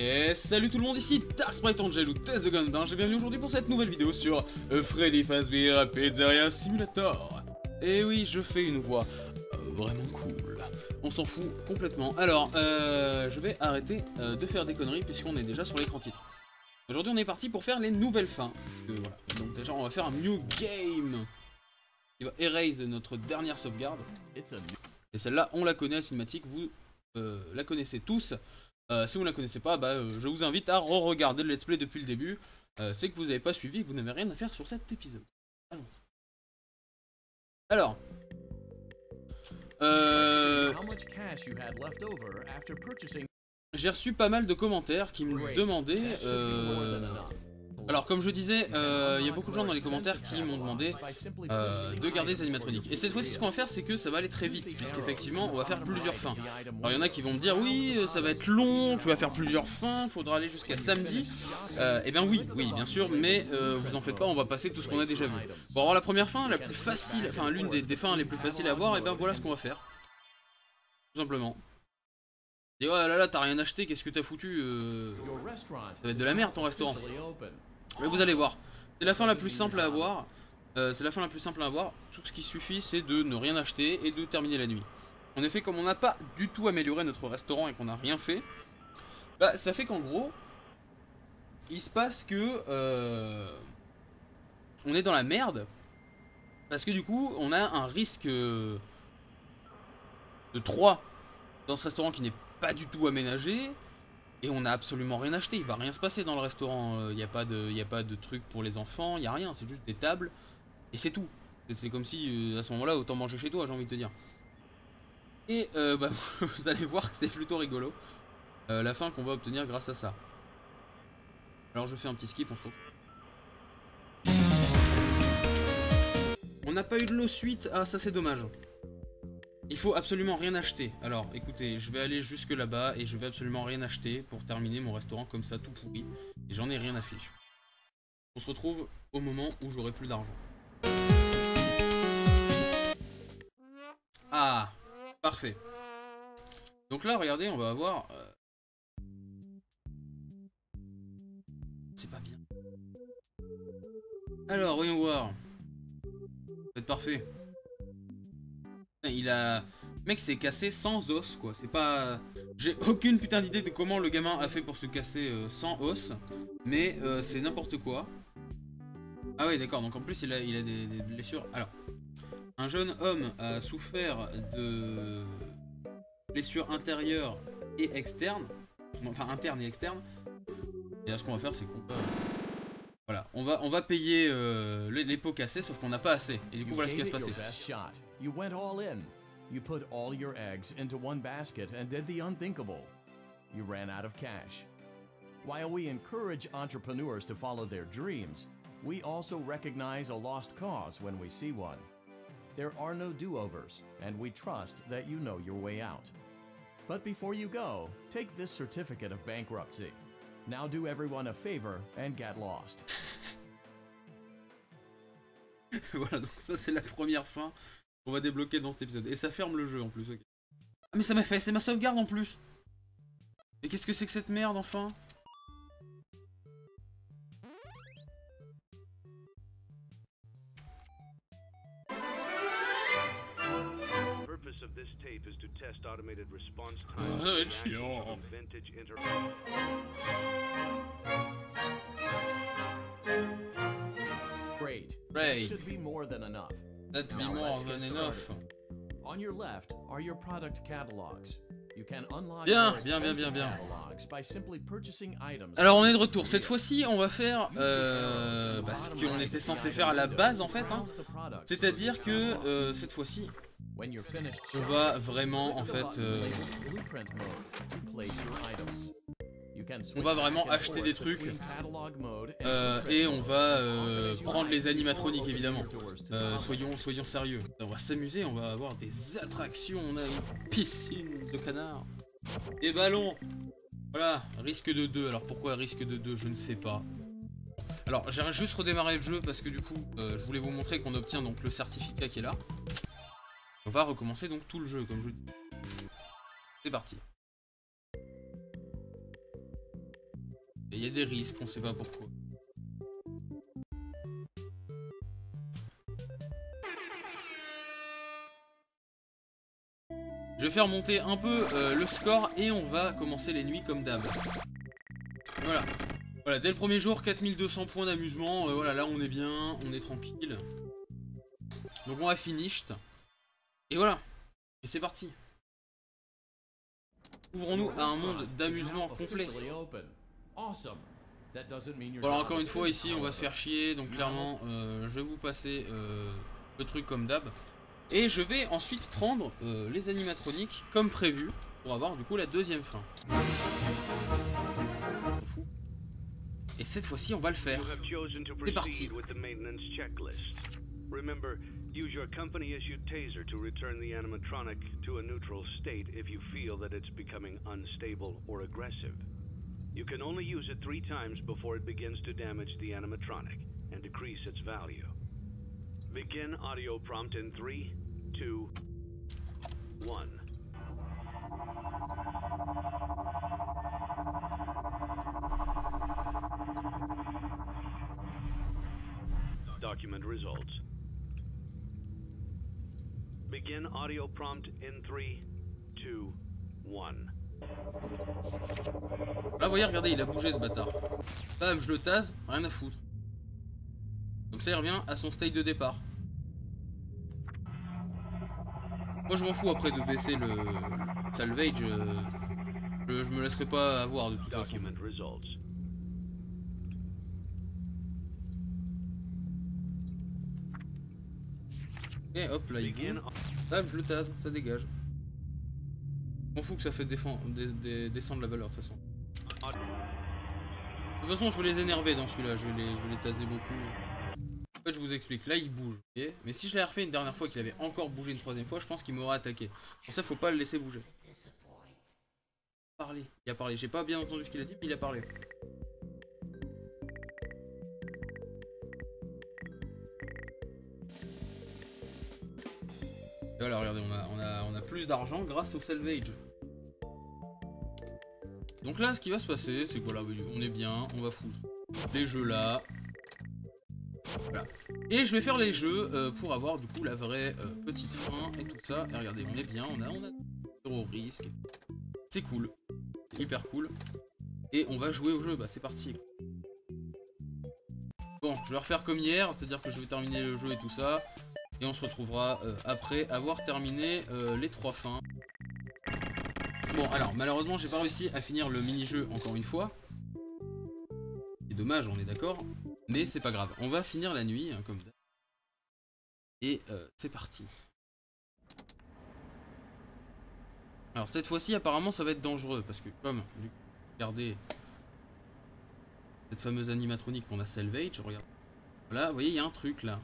Et salut tout le monde, ici DarkSpriteAngel ou Test de Gunbinge et bienvenue aujourd'hui pour cette nouvelle vidéo sur Freddy Fazbear Pizzeria Simulator. Et oui, je fais une voix vraiment cool, on s'en fout complètement. Alors, je vais arrêter de faire des conneries puisqu'on est déjà sur l'écran titre. Aujourd'hui on est parti pour faire les nouvelles fins, parce que, voilà. Donc déjà on va faire un new game. Il va erase notre dernière sauvegarde. Et celle-là on la connaît, la cinématique, vous la connaissez tous. Si vous ne la connaissez pas, je vous invite à re-regarder le let's play depuis le début. C'est que vous n'avez pas suivi et que vous n'avez rien à faire sur cet épisode. Allons-y. Alors, j'ai reçu pas mal de commentaires qui me demandaient... Alors comme je disais, il y a beaucoup de gens dans les commentaires qui m'ont demandé de garder les animatroniques. Et cette fois-ci ce qu'on va faire c'est que ça va aller très vite, puisqu'effectivement on va faire plusieurs fins. Alors il y en a qui vont me dire oui ça va être long, tu vas faire plusieurs fins, faudra aller jusqu'à samedi. Eh bien oui, bien sûr, mais vous en faites pas, on va passer tout ce qu'on a déjà vu. Bon alors la première fin, la plus facile, enfin l'une des fins les plus faciles à voir, et bien voilà ce qu'on va faire. Tout simplement. Et oh là là, t'as rien acheté, qu'est-ce que t'as foutu Ça va être de la merde ton restaurant. Mais vous allez voir, c'est la fin la plus simple à avoir. Tout ce qui suffit c'est de ne rien acheter et de terminer la nuit. En effet, comme on n'a pas du tout amélioré notre restaurant et qu'on n'a rien fait, bah ça fait qu'en gros il se passe que on est dans la merde. Parce que du coup on a un risque de 3 dans ce restaurant qui n'est pas du tout aménagé. Et on n'a absolument rien acheté, il va rien se passer dans le restaurant, il n'y a pas de truc pour les enfants, il n'y a rien, c'est juste des tables, et c'est tout. C'est comme si, à ce moment-là, autant manger chez toi, j'ai envie de te dire. Et vous allez voir que c'est plutôt rigolo, la fin qu'on va obtenir grâce à ça. Alors je fais un petit skip, on se retrouve. On n'a pas eu de l'eau suite, ah ça c'est dommage. Il faut absolument rien acheter. Alors écoutez, je vais aller jusque là-bas et je vais absolument rien acheter pour terminer mon restaurant comme ça tout pourri. Et j'en ai rien à fiche. On se retrouve au moment où j'aurai plus d'argent. Ah, parfait. Donc là, regardez, on va avoir... C'est pas bien. Alors, voyons voir. Ça va être parfait. Il a... Le mec s'est cassé sans os quoi, c'est pas... J'ai aucune putain d'idée de comment le gamin a fait pour se casser sans os. Mais c'est n'importe quoi. Ah oui d'accord, donc en plus il a des blessures. Alors, un jeune homme a souffert de blessures intérieures et externes. Enfin internes et externes. Et là ce qu'on va faire c'est qu'on va... Voilà, on va payer les pots cassés sauf qu'on n'a pas assez. Et du coup voilà ce qui va se passer. You put all your eggs into one basket and did the unthinkable. You ran out of cash. While we encourage entrepreneurs to follow their dreams, we also recognize a lost cause when we see one. There are no do-overs, and we trust that you know your way out. But before you go, take this certificate of bankruptcy. Now do everyone a favor and get lost. Voilà, donc ça c'est la première fin qu'on va débloquer dans cet épisode. Et ça ferme le jeu en plus, ok. Ah mais ça m'a fait, c'est ma sauvegarde en plus. Mais qu'est-ce que c'est que cette merde enfin? Chiant. Great. Great. Should be more than enough. That'd be more than enough. On your left are your product catalogs. You can unlock bien. catalogs by simply purchasing items. Alors on est de retour. Cette fois-ci, on va faire ce qu'on était censé faire à la base en fait. Hein. C'est-à-dire que cette fois-ci, on va vraiment en fait, on va vraiment acheter des trucs et on va prendre les animatroniques évidemment. Soyons sérieux. On va s'amuser, on va avoir des attractions, on a une piscine de canards, des ballons. Voilà, risque de 2. Alors pourquoi risque de 2, je ne sais pas. Alors j'ai juste redémarré le jeu parce que du coup je voulais vous montrer qu'on obtient donc le certificat qui est là. On va recommencer donc tout le jeu comme je vous dis. C'est parti. Il y a des risques, on sait pas pourquoi. Je vais faire monter un peu le score et on va commencer les nuits comme d'hab. Voilà. Voilà, dès le premier jour, 4200 points d'amusement. Voilà, là on est bien, on est tranquille. Donc on va finished. Et voilà. Et c'est parti. Ouvrons-nous à un monde d'amusement complet. Voilà, encore une fois ici on va se faire chier. Donc clairement, je vais vous passer le truc comme d'hab. Et je vais ensuite prendre les animatroniques comme prévu pour avoir du coup la deuxième fin. Et cette fois-ci on va le faire. C'est parti. Remember, use your company-issued taser to return the animatronic to a neutral state if you feel that it's becoming unstable or aggressive. You can only use it 3 times before it begins to damage the animatronic and decrease its value. Begin audio prompt in 3, 2, 1. Document results. Begin audio prompt in 3, 2, 1. Là, vous voyez, regardez, il a bougé ce bâtard. Bam, je le tase, rien à foutre. Comme ça, il revient à son state de départ. Moi, je m'en fous après de baisser le salvage. Je me laisserai pas avoir de toute façon. Et hop, là, il bouge. Bam, je le tase, ça dégage. Je m'en fous que ça fait descendre la valeur de toute façon. De toute façon, je vais les énerver dans celui-là, je vais les taser beaucoup. En fait, je vous explique, là il bouge, okay, mais si je l'avais refait une dernière fois qu'il avait encore bougé une troisième fois, je pense qu'il m'aurait attaqué. Pour ça, faut pas le laisser bouger. Il a parlé, j'ai pas bien entendu ce qu'il a dit, mais il a parlé. Et voilà, regardez, on a plus d'argent grâce au salvage. Donc là, ce qui va se passer, c'est que voilà, on est bien, on va foutre les jeux là. Voilà. Et je vais faire les jeux pour avoir du coup la vraie petite fin et tout ça. Et regardez, on est bien, on a zéro risque. C'est cool, c'est hyper cool. Et on va jouer au jeu, bah c'est parti. Bon, je vais refaire comme hier, c'est-à-dire que je vais terminer le jeu et tout ça. Et on se retrouvera après avoir terminé les 3 fins. Bon, alors malheureusement j'ai pas réussi à finir le mini-jeu encore une fois. C'est dommage, on est d'accord. Mais c'est pas grave, on va finir la nuit, hein, comme d'hab. Et c'est parti. Alors cette fois-ci apparemment ça va être dangereux, parce que comme, du coup, regardez cette fameuse animatronique qu'on a salvage, regarde. Voilà, vous voyez, il y a un truc là.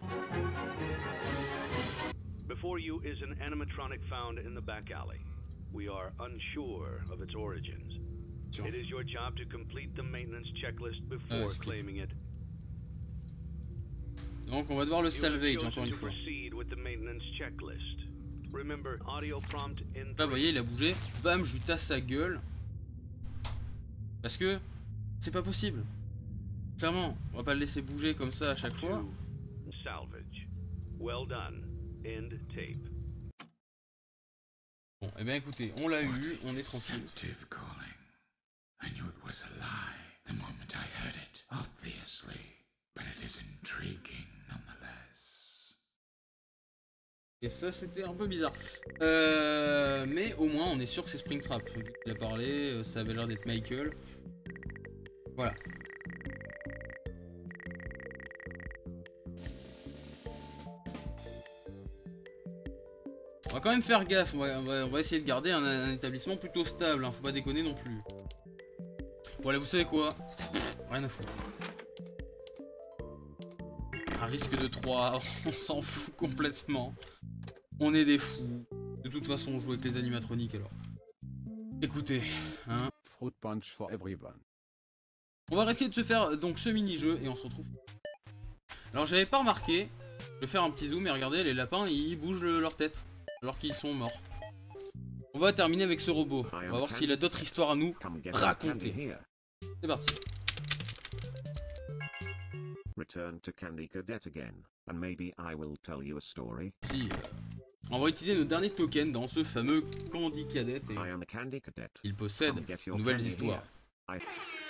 Before you is an animatronic found in the back alley. We are unsure of its origins. It is your job to complete the maintenance checklist before claiming it. Donc on va devoir le salvage encore une fois. Là vous voyez il a bougé, bam je lui tasse sa gueule. Parce que c'est pas possible. Clairement, on va pas le laisser bouger comme ça à chaque fois. Bon et bien écoutez, on l'a eu, on est tranquille. Et ça c'était un peu bizarre. Mais au moins on est sûr que c'est Springtrap. Il a parlé, ça avait l'air d'être Michael. Voilà. On va quand même faire gaffe, on va essayer de garder un établissement plutôt stable, hein, faut pas déconner non plus. Bon allez, vous savez quoi? Rien à foutre. Un risque de 3, on s'en fout complètement. On est des fous. De toute façon, on joue avec les animatroniques alors. Écoutez, hein. Fruit punch for everyone. On va essayer de se faire donc ce mini-jeu et on se retrouve. Alors j'avais pas remarqué, je vais faire un petit zoom et regardez, les lapins ils bougent leur tête alors qu'ils sont morts. On va terminer avec ce robot. On va voir s'il a d'autres histoires à nous raconter. C'est parti. Return to Candy Cadet again, and maybe I will tell you a story. Si, on va utiliser nos derniers tokens dans ce fameux Candy Cadet et I am a Candy Cadet. il possède Come get de your nouvelles candy histoires. here.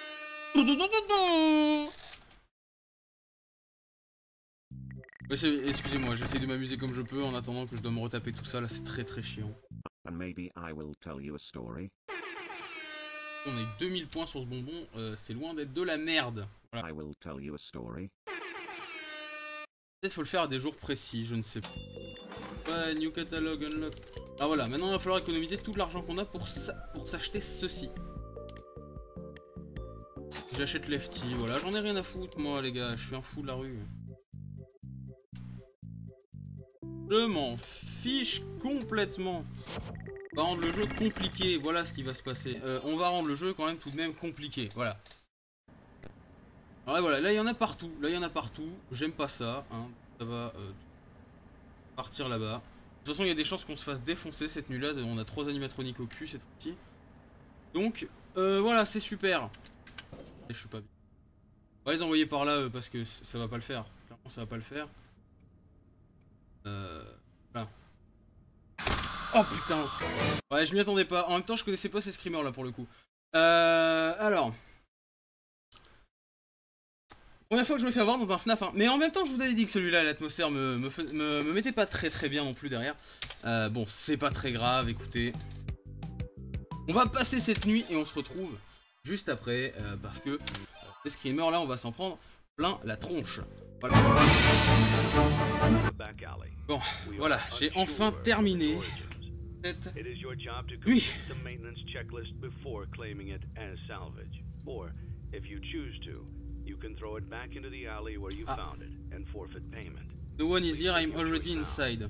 Excusez-moi, j'essaie de m'amuser comme je peux en attendant que je dois me retaper tout ça, là c'est très très chiant. And maybe I will tell you a story. On a eu 2000 points sur ce bonbon, c'est loin d'être de la merde. Voilà. I will tell you a story. Peut-être faut le faire à des jours précis, je ne sais pas. Ouais, new catalog unlock. Alors voilà, maintenant il va falloir économiser tout l'argent qu'on a pour s'acheter ceci. J'achète Lefty, voilà, j'en ai rien à foutre moi les gars, je suis un fou de la rue. Je m'en fiche complètement. On va rendre le jeu compliqué, voilà ce qui va se passer. On va rendre le jeu quand même tout de même compliqué, voilà. Alors là, voilà, là il y en a partout, j'aime pas ça, hein. Ça va partir là-bas. De toute façon il y a des chances qu'on se fasse défoncer cette nuit là, on a 3 animatroniques au cul, c'est tout petit. Donc voilà, c'est super. Et je suis pas bien. On va les envoyer par là parce que ça va pas le faire, clairement ça va pas le faire. Voilà. Oh putain. Ouais, je m'y attendais pas, en même temps je connaissais pas ces screamers là pour le coup. Alors... Première fois que je me fais avoir dans un FNAF, hein. Mais en même temps je vous avais dit que celui-là, l'atmosphère me mettait pas très bien non plus derrière. Bon, c'est pas très grave, écoutez. On va passer cette nuit et on se retrouve juste après, parce que les screamers là, on va s'en prendre plein la tronche. Voilà. Bon, voilà, j'ai enfin terminé cette nuit. You can throw it back into the alley where you found it and forfeit payment. No one is here, I'm already inside.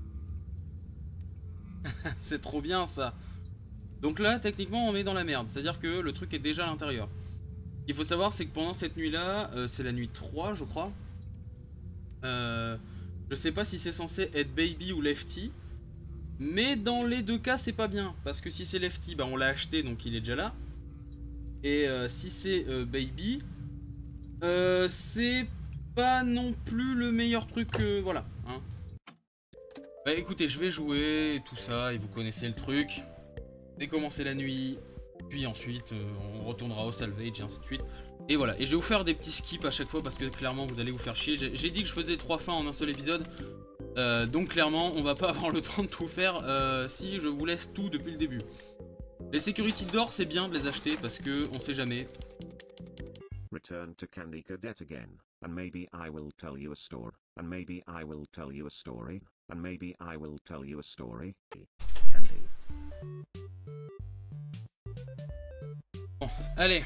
C'est trop bien ça. Donc là, techniquement, on est dans la merde. C'est-à-dire que le truc est déjà à l'intérieur. Ce qu'il faut savoir, c'est que pendant cette nuit-là, c'est la nuit 3, je crois. Je sais pas si c'est censé être Baby ou Lefty. Mais dans les deux cas, c'est pas bien. Parce que si c'est Lefty, bah on l'a acheté, donc il est déjà là. Et si c'est Baby... c'est pas non plus le meilleur truc que... voilà, hein. Bah écoutez, je vais jouer, tout ça, et vous connaissez le truc. Décommencer la nuit, puis ensuite on retournera au salvage et ainsi de suite. Et voilà, et je vais vous faire des petits skips à chaque fois parce que clairement vous allez vous faire chier. J'ai dit que je faisais 3 fins en un seul épisode. Donc clairement on va pas avoir le temps de tout faire si je vous laisse tout depuis le début. Les security doors c'est bien de les acheter parce que on sait jamais. Return to Candy Cadet again, and maybe I will tell you a story, and maybe I will tell you a story, and maybe I will tell you a story. Candy. Bon, allez.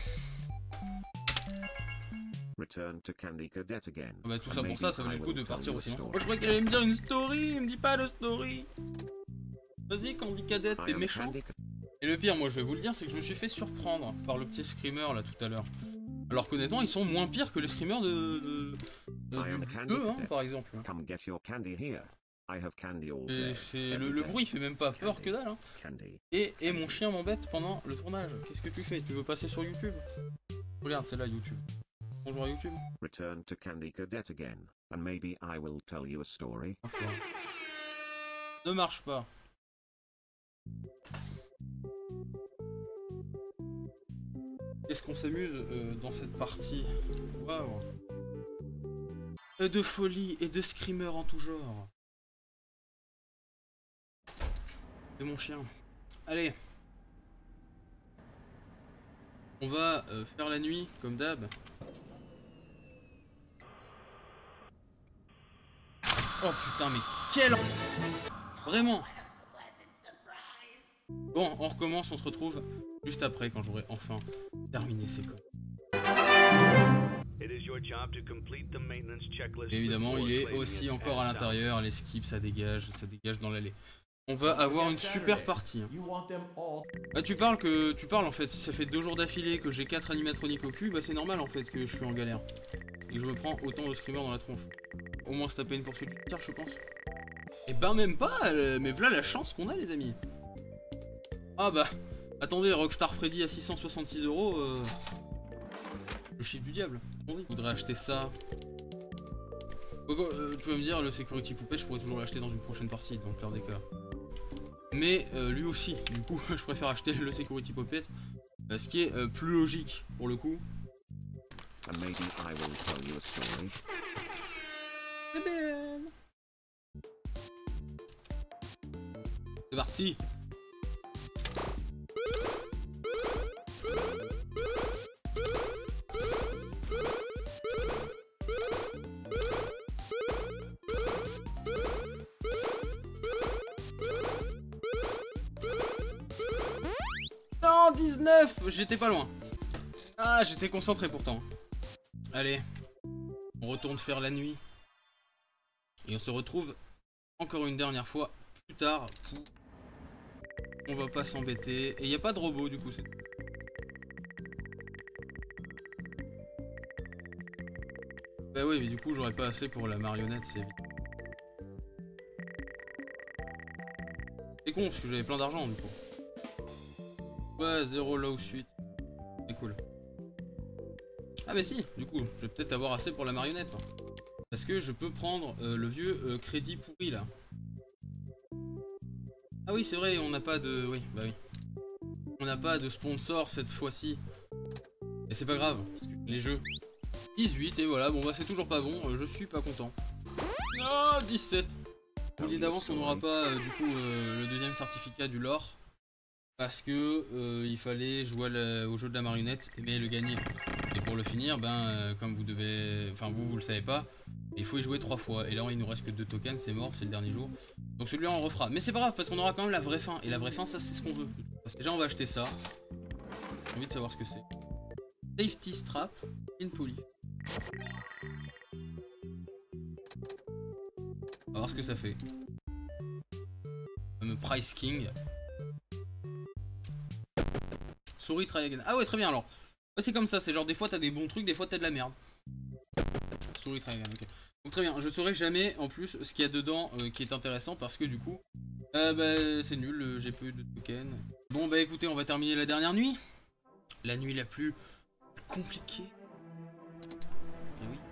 Return to Candy Cadet again. Bah tout ça pour ça, ça valait le coup de partir aussi. Moi je croyais qu'elle allait me dire une story, il me dit pas de story. Vas-y Candy Cadet, t'es méchant. Et le pire, moi je vais vous le dire, c'est que je me suis fait surprendre par le petit screamer là tout à l'heure. Alors qu'honnêtement, ils sont moins pires que les screamers du 2, hein, par exemple. Le bruit fait même pas peur que dalle. Hein. Et mon chien m'embête pendant le tournage. Qu'est-ce que tu fais? Tu veux passer sur YouTube? Regarde, c'est là YouTube. Bonjour à YouTube. Return to Candy Cadet again, and maybe I will tell you a story. Ne marche pas. Qu'est-ce qu'on s'amuse dans cette partie? Waouh. De folie et de screamer en tout genre. De mon chien. Allez. On va faire la nuit, comme d'hab. Oh putain, mais quel... Vraiment. Bon, on recommence, on se retrouve juste après quand j'aurai enfin terminé ces codes. Évidemment, il est aussi encore à l'intérieur, les skips ça dégage dans l'allée. On va avoir une super partie. Ah, tu parles en fait, si ça fait 2 jours d'affilée que j'ai 4 animatroniques au cul, bah c'est normal en fait que je suis en galère. Et que je me prends autant de screamers dans la tronche. Au moins se taper une poursuite du tir, je pense. Et ben même pas, mais voilà la chance qu'on a les amis. Ah bah, attendez, Rockstar Freddy à 666 €, le chiffre du diable. Attendez, je voudrais acheter ça, Donc, tu vas me dire, le Security Puppet, je pourrais toujours l'acheter dans une prochaine partie, dans le pire des cas. Mais lui aussi, du coup, je préfère acheter le Security Puppet, ce qui est plus logique pour le coup. And maybe I will tell you a story. C'est parti. Non, 19. J'étais pas loin. Ah, j'étais concentré pourtant. Allez, on retourne faire la nuit. Et on se retrouve encore une dernière fois plus tard. On va pas s'embêter. Et il n'y a pas de robot du coup. Bah oui, mais du coup j'aurais pas assez pour la marionnette, c'est vite. C'est con parce que j'avais plein d'argent du coup. Ouais, 0 low suite. C'est cool. Ah bah si, du coup, je vais peut-être avoir assez pour la marionnette. Parce que je peux prendre le vieux crédit pourri là. Ah oui, c'est vrai, on n'a pas de... Oui, bah oui. On n'a pas de sponsor cette fois-ci. Et c'est pas grave, parce que les jeux... 18, et voilà, bon bah c'est toujours pas bon, je suis pas content. Oh, 17. L'idée d'avance, on n'aura pas du coup le deuxième certificat du lore. Parce que il fallait jouer au jeu de la marionnette, mais le gagner. Et pour le finir, ben comme vous devez... Enfin vous le savez pas, il faut y jouer 3 fois. Et là il nous reste que 2 tokens, c'est mort, c'est le dernier jour. Donc celui-là on le refera. Mais c'est pas grave parce qu'on aura quand même la vraie fin. Et la vraie fin, ça c'est ce qu'on veut. Parce que déjà on va acheter ça. J'ai envie de savoir ce que c'est. Safety strap, in pulley. On va voir ce que ça fait. Le Price King. Souris try again. Ah ouais, très bien alors. Ouais, c'est comme ça, c'est genre des fois t'as des bons trucs, des fois t'as de la merde. Souris try again, ok. Donc très bien, je saurai jamais en plus ce qu'il y a dedans qui est intéressant parce que du coup, bah c'est nul, j'ai peu de tokens. Bon bah écoutez, on va terminer la dernière nuit. La nuit la plus compliquée. Et oui.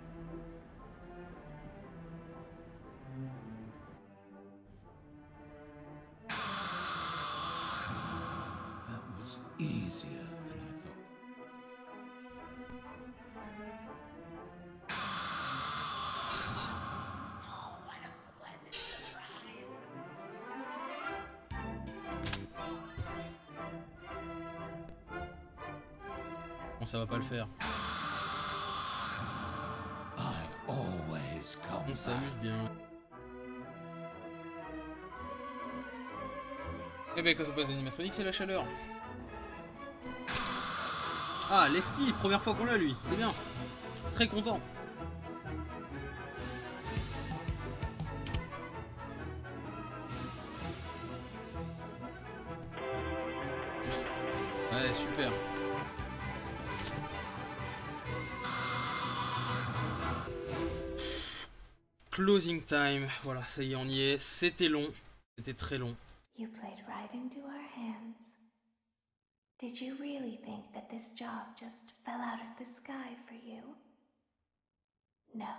That was easier than I thought. Bon, ça va pas le faire. I always come On s'amuse bien. Eh ben quand ça passe d'animatronique, c'est la chaleur. Ah, Lefty, première fois qu'on l'a lui, c'est bien. Très content. Ouais, super. Closing time, voilà, ça y est, on y est. C'était long, c'était très long. You played right into our hands. Did you really think that this job just fell out of the sky for you? No.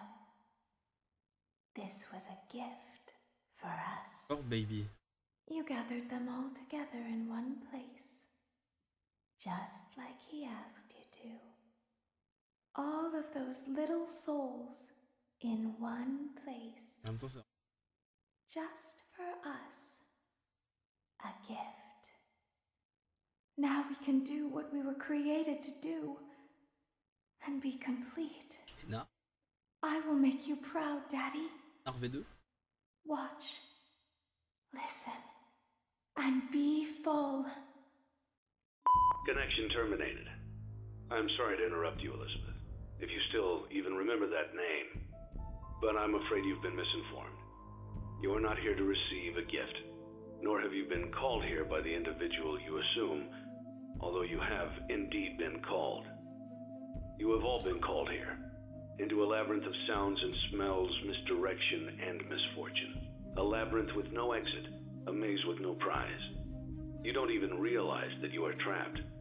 This was a gift for us. Oh baby. You gathered them all together in one place, just like he asked you to. All of those little souls in one place, En même temps, ça... just for us. A gift. Now we can do what we were created to do and be complete. Na, I will make you proud, Daddy. RV2. Watch, listen, and be full. Connection terminated. I'm sorry to interrupt you, Elizabeth, if you still even remember that name. But I'm afraid you've been misinformed. You are not here to receive a gift, nor have you been called here by the individual you assume, although you have indeed been called. You have all been called here, into a labyrinth of sounds and smells, misdirection and misfortune. A labyrinth with no exit, a maze with no prize. You don't even realize that you are trapped.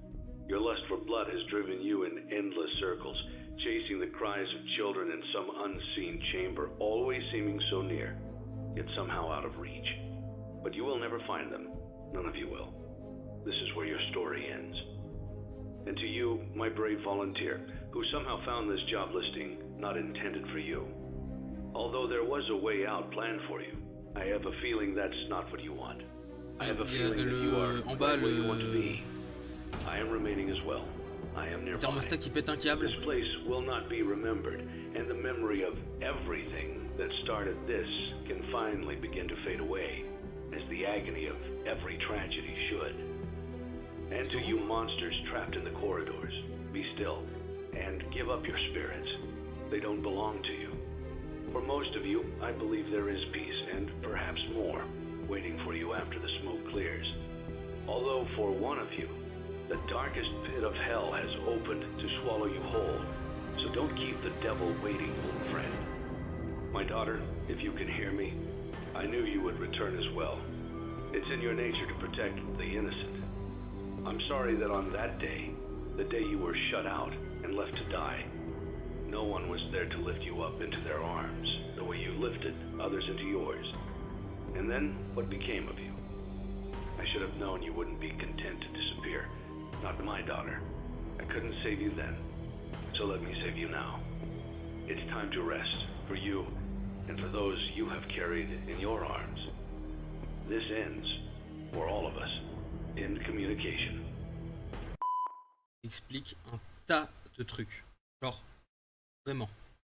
Your lust for blood has driven you in endless circles, chasing the cries of children in some unseen chamber, always seeming so near, yet somehow out of reach. But you will never find them. None of you will. This is where your story ends. And to you, my brave volunteer, who somehow found this job listing not intended for you. Although there was a way out planned for you, I have a feeling that's not what you want. I have a feeling that you are right where you want to be. I am remaining as well. I am nearby. Thermostat qui pète un câble. This place will not be remembered, and the memory of everything that started this can finally begin to fade away, as the agony of every tragedy should. And to you monsters trapped in the corridors, be still, and give up your spirits. They don't belong to you. For most of you, I believe there is peace, and perhaps more, waiting for you after the smoke clears. Although for one of you, the darkest pit of hell has opened to swallow you whole, so don't keep the devil waiting, old friend. My daughter, if you can hear me, I knew you would return as well. It's in your nature to protect the innocent. I'm sorry that on that day, the day you were shut out and left to die, no one was there to lift you up into their arms, the way you lifted others into yours. And then, what became of you? I should have known you wouldn't be content to disappear. Not my daughter. I couldn't save you then, so let me save you now. It's time to rest, for you, and for those you have carried in your arms. This ends, for all of us, in communication. Explique un tas de trucs. Genre, vraiment.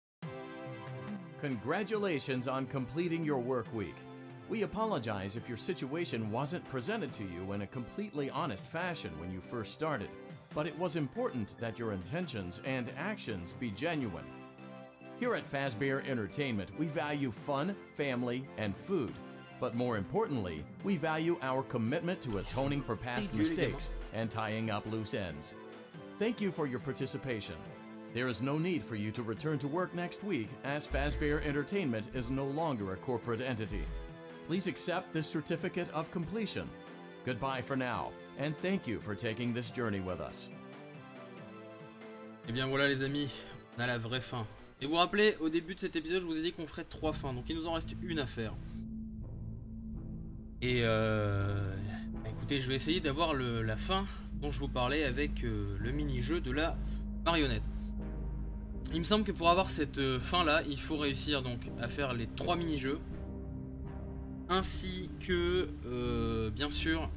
Congratulations on completing your work week. We apologize if your situation wasn't presented to you in a completely honest fashion when you first started, but it was important that your intentions and actions be genuine. Here at Fazbear Entertainment, we value fun, family, and food. But more importantly, we value our commitment to atoning for past mistakes and tying up loose ends. Thank you for your participation. There is no need for you to return to work next week, as Fazbear Entertainment is no longer a corporate entity. Please accept this certificate of completion. Goodbye for now, and thank you for taking this journey with us. Et bien voilà les amis, on a la vraie fin. Et vous vous rappelez, au début de cet épisode, je vous ai dit qu'on ferait 3 fins, donc il nous en reste une à faire. Et écoutez, je vais essayer d'avoir la fin dont je vous parlais avec le mini-jeu de la marionnette. Il me semble que pour avoir cette fin là, il faut réussir donc à faire les 3 mini-jeux, ainsi que bien sûr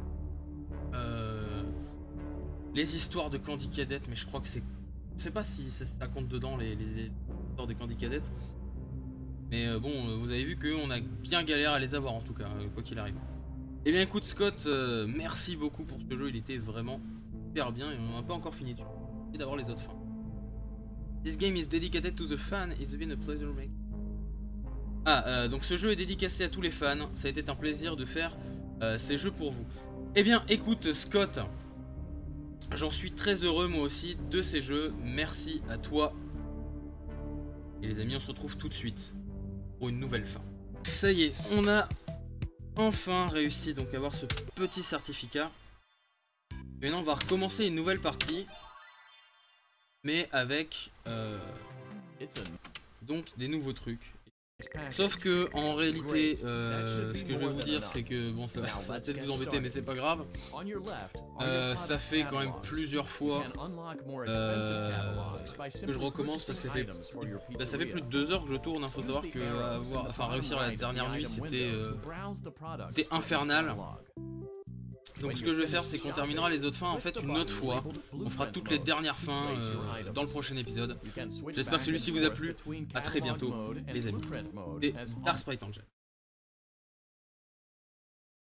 les histoires de Candy Cadet, mais je crois que c'est... Je sais pas si ça compte dedans les histoires de Candy Cadet. Mais bon, vous avez vu qu'on a bien galéré à les avoir en tout cas, quoi qu'il arrive. Et bien écoute Scott, merci beaucoup pour ce jeu, il était vraiment super bien et on n'a pas encore fini dessus. Et d'avoir les autres fins. This game is dedicated to the fan, it's been a pleasure make. Ah, donc ce jeu est dédicacé à tous les fans, ça a été un plaisir de faire ces jeux pour vous. Et bien écoute Scott, j'en suis très heureux moi aussi de ces jeux, merci à toi. Et les amis, on se retrouve tout de suite pour une nouvelle fin. Ça y est, on a enfin réussi donc à avoir ce petit certificat. Et maintenant on va recommencer une nouvelle partie, mais avec donc des nouveaux trucs. Sauf que en réalité, ce que je vais vous dire, c'est que bon, ça va peut-être vous embêter, mais c'est pas grave. Ça fait quand même plusieurs fois que je recommence parce que ça fait plus de 2 heures que je tourne. Il faut savoir que réussir la dernière nuit, c'était infernal. Donc ce que je vais faire, c'est qu'on terminera les autres fins en fait une autre fois. On fera toutes les dernières fins dans le prochain épisode. J'espère que celui-ci vous a plu. A très bientôt les amis. Et Dark Sprite Angel.